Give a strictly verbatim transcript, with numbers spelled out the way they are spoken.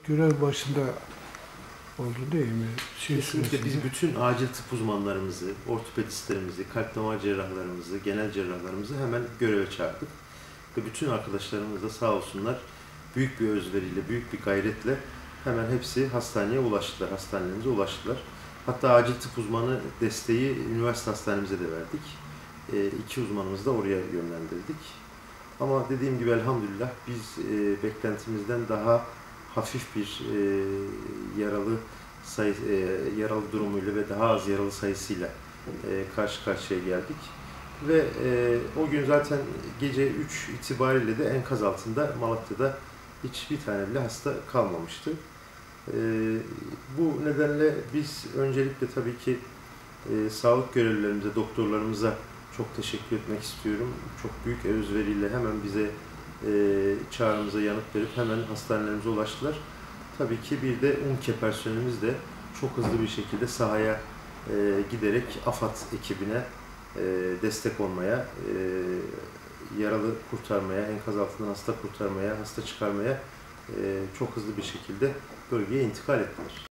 görev başında oldu değil mi? Şey Kesinlikle süresinde. biz bütün acil tıp uzmanlarımızı, ortopedistlerimizi, kalp damar cerrahlarımızı, genel cerrahlarımızı hemen göreve çağırdık. Ve bütün arkadaşlarımız da sağ olsunlar büyük bir özveriyle, büyük bir gayretle hemen hepsi hastaneye ulaştılar, hastanelerimize ulaştılar. Hatta acil tıp uzmanı desteği üniversite hastanemize de verdik. E, iki uzmanımızı da oraya yönlendirdik. Ama dediğim gibi elhamdülillah biz e, beklentimizden daha hafif bir e, yaralı sayı, e, yaralı durumuyla ve daha az yaralı sayısıyla e, karşı karşıya geldik. Ve e, o gün zaten gece üç itibariyle de enkaz altında Malatya'da hiçbir tane bile hasta kalmamıştı. E, bu nedenle biz öncelikle tabii ki e, sağlık görevlilerimize, doktorlarımıza çok teşekkür etmek istiyorum. Çok büyük özveriyle hemen bize e, çağrımıza yanıt verip hemen hastanelerimize ulaştılar. Tabii ki bir de UMKE personelimiz de çok hızlı bir şekilde sahaya e, giderek AFAD ekibine e, destek olmaya, e, yaralı kurtarmaya, enkaz altından hasta kurtarmaya, hasta çıkarmaya e, çok hızlı bir şekilde bölgeye intikal ettiler.